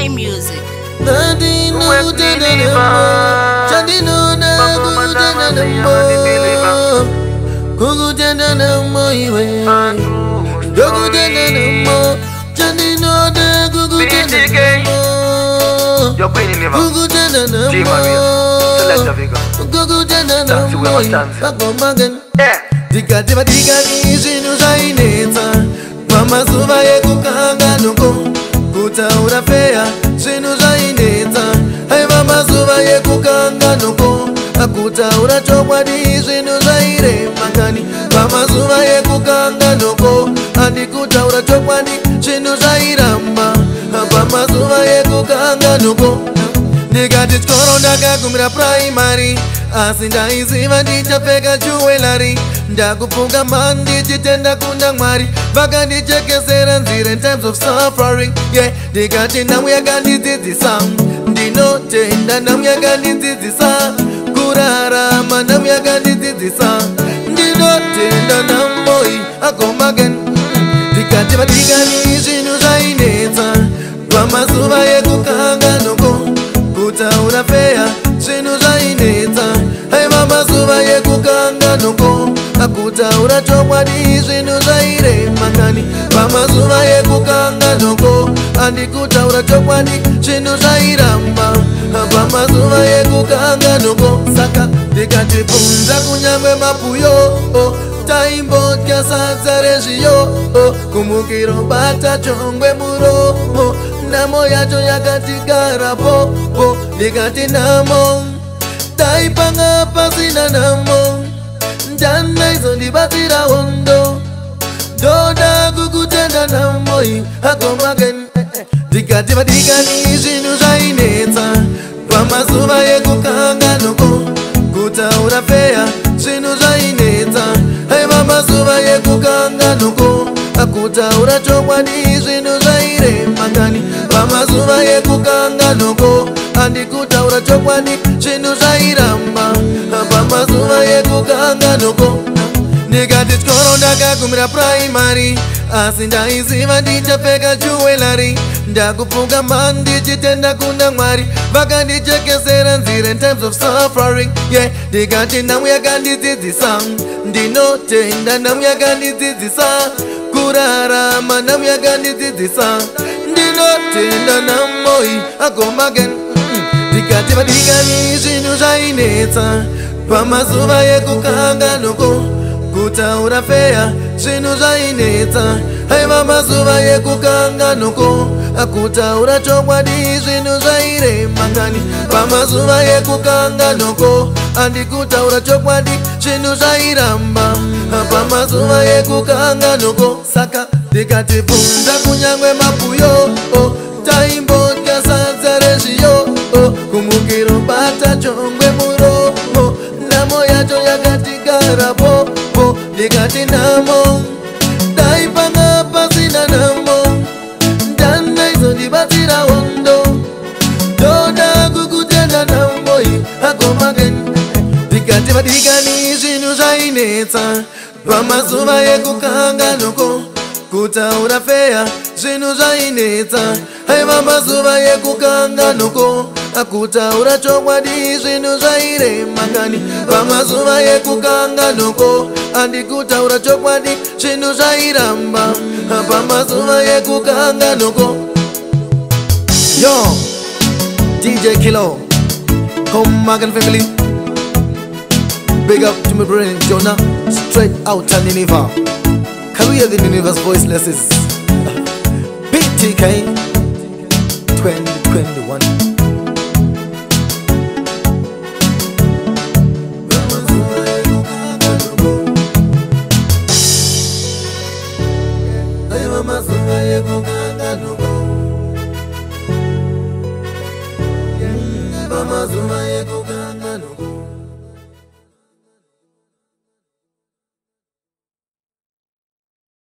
K Music. Your queen in liver. J Maria. Select a figure. That's the way I stand. Yeah. Diga ni zinu zaineta mama zuva yekukanga nuko kutaura fea zinu zaineta hai mama zuva yekukanga nuko akutaura chokwadi zinu zaire makani mama zuva yekukanga nuko andikutaura chokwadi zinu zairamba mama zuva yekukanga nuko Nigati chikoro ndakakumira primary asi ndaiziva ndichapfeka jewelry ndakufunga mani ndichitenda kuna Mwari vakandichekesera nzira in times of suffering yeah ndikati nhamo yakandidzidzisa ndinotenda nhamo yakandidzidzisa kurarama nhamo yakandidzidzisa ndinotenda nhamo iyi agomagen ndikati vadikani zvinhu zvainetsa pamazuva ekukanga noko kutaura fea zvinhu zvainetsa aiva mazuva ekukanga noko akutaura chokwadi zvinhu zvairema kani pamazuva ekukanga noko andikutaura chokwadi zvinhu zvairamba pamazuva ekukanga noko saka ndikatibvunza kunyangwe mapuyo taimbodya sadza rezviyo kumukiro bata chongwe muromo nhamo yacho yakatigarapo ndikati nhamo taipanga pasina nhamo ndanaizondibatsira hondo ndoda kukutenda nhamo iyi agomagen ndikati vadikani zvinhu zvainetsa pamazuva ekukanga noko kutaura fea zvinhu zvainetsa aiva mazuva ekukanga noko akutaura chokwadi zvinhu zvairema kani pamazuva ekukanga noko andikutaura chokwadi zvinhu zvairamba pamazuva ekukanga noko ndikati chikoro ndakakumira primary asi ndaiziva ndichapfeka jewelry ndakufunga mani ndichitenda kuna Mwari vakandichekesera nzira in times of suffering yeah ndikati nhamo yakandidzidzisa ndinotenda nhamo yakandidzidzisa kurarama nhamo yakandidzidzisa ndinotenda nhamo iyi agomagen ndikati vadikani zvinhu zvainetsa pamazuva ekukanga noko kutaura fea zvinhu zvainetsa aiva mazuva ekukanga noko akutaura chokwadi zvinhu zvairema kani pamazuva ekukanga noko andikutaura chokwadi zvinhu zvairamba pamazuva ekukanga noko saka ndikatibvunza kunyangwe mapuyo taimbodya sadza rezviyo kumukiro bata chongwe muromo nhamo yacho yakatigarapo ndikati nhamo taipanga pasina nhamo ndanaizondibatsira hondo ndoda kukutenda nhamo iyi agomagen ndikati vadikani zvinhu zvainetsa pamazuva ekukanga noko kutaura fea zvinhu zvainetsa aiva mazuva ekukanga noko akutaura chokwadi zvinhu zvairema kani pamazuva ekukanga noko andikutaura chokwadi zvinhu zvairamba pamazuva ekukanga noko yo DJ Kilo Comagen family big up to my brother Jonah straight out of Nineveh. Can we hear the Nineveh's voice lessons? BTK 2021. Mama Zuma